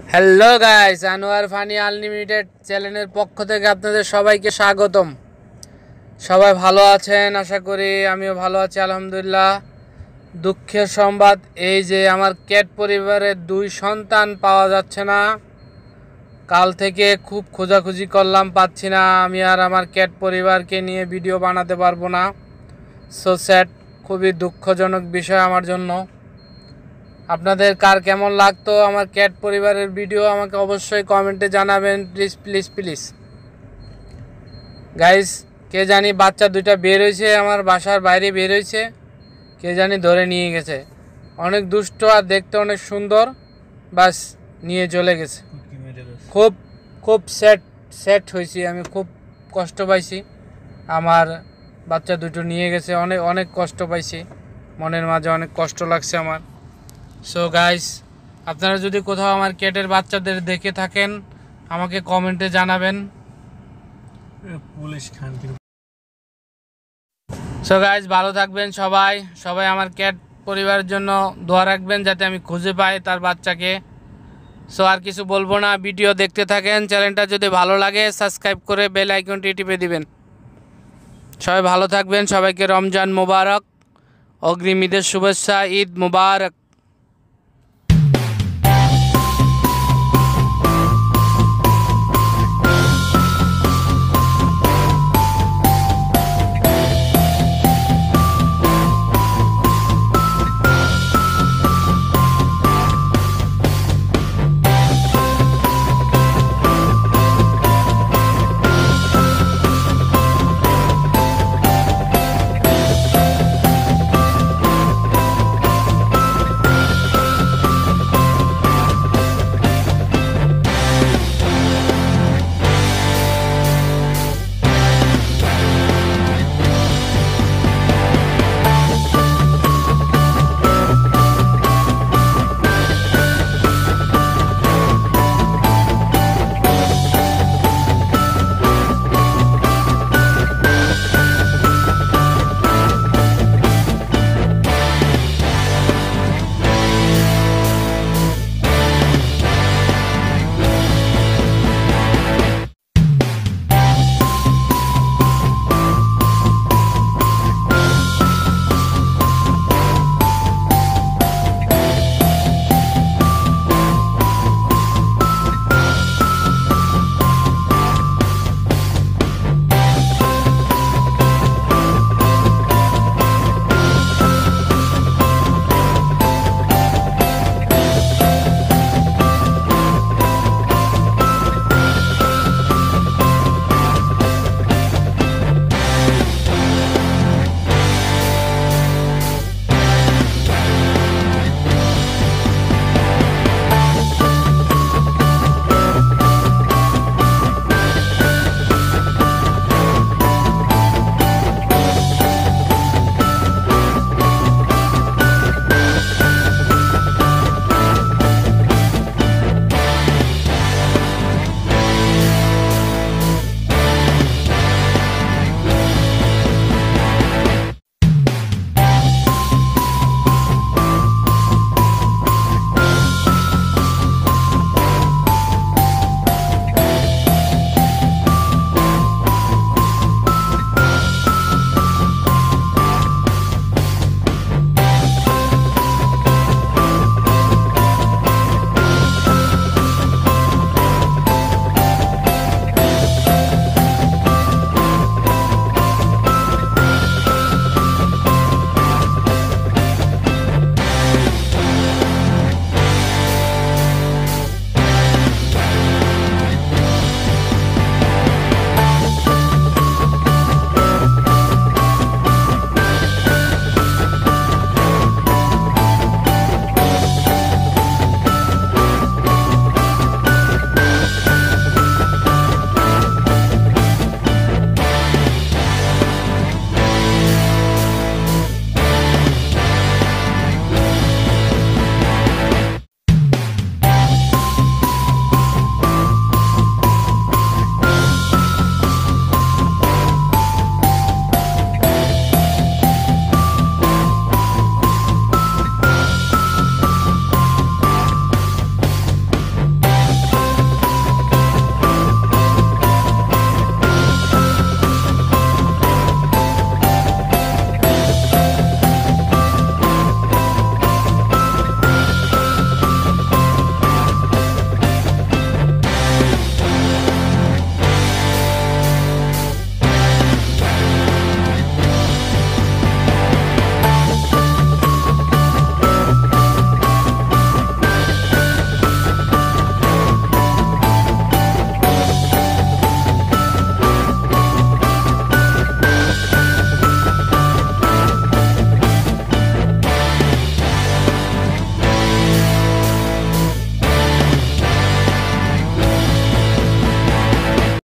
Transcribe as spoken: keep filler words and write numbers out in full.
Hello guys, Anwar funny unlimited চ্যানেলের পক্ষ থেকে আপনাদের সবাইকে স্বাগতম। সবাই ভালো আছেন আশা করি, আমিও ভালো আছি আলহামদুলিল্লাহ। দুঃখের সংবাদ এই যে আমার ক্যাট পরিবারের দুই সন্তান পাওয়া যাচ্ছে না। কাল থেকে খুব খোঁজাখুঁজি করলাম, পাচ্ছি না। আমি আর আমার ক্যাট পরিবারকে নিয়ে ভিডিও বানাতে পারবো না। সো স্যাড, খুবই দুঃখজনক বিষয় আমার জন্য। আপনাদের কার কেমন লাগতো আমার ক্যাট পরিবারের ভিডিও আমাকে অবশ্যই কমেন্টে জানাবেন, প্লিজ প্লিজ প্লিজ গাইস। কে জানি বাচ্চা দুইটা বের হয়েছে, আমার বাসার বাইরে বের হয়েছে, কে জানি ধরে নিয়ে গেছে। অনেক দুষ্ট আর দেখতে অনেক সুন্দর, বাস নিয়ে চলে গেছে। খুব খুব স্যাড স্যাড হয়েছি আমি, খুব কষ্ট পাইছি। আমার বাচ্চা দুটো নিয়ে গেছে, অনেক অনেক কষ্ট পাইছি, মনের মাঝে অনেক কষ্ট লাগছে আমার। সো গাইস, আপনারা যদি কোথাও আমার ক্যাটের বাচ্চাদের দেখে থাকেন আমাকে কমেন্টে জানাবেন। সো গাইস, ভালো থাকবেন সবাই সবাই আমার ক্যাট পরিবারের জন্য দোয়া রাখবেন যাতে আমি খুঁজে পাই তার বাচ্চাকে। সো আর কিছু বলবো না, ভিডিও দেখতে থাকেন। চ্যানেলটা যদি ভালো লাগে সাবস্ক্রাইব করে বেল আইকনটি টিপে দিবেন। সবাই ভালো থাকবেন, সবাইকে রমজান মোবারক, অগ্রিম ঈদের শুভেচ্ছা, ঈদ মোবারক।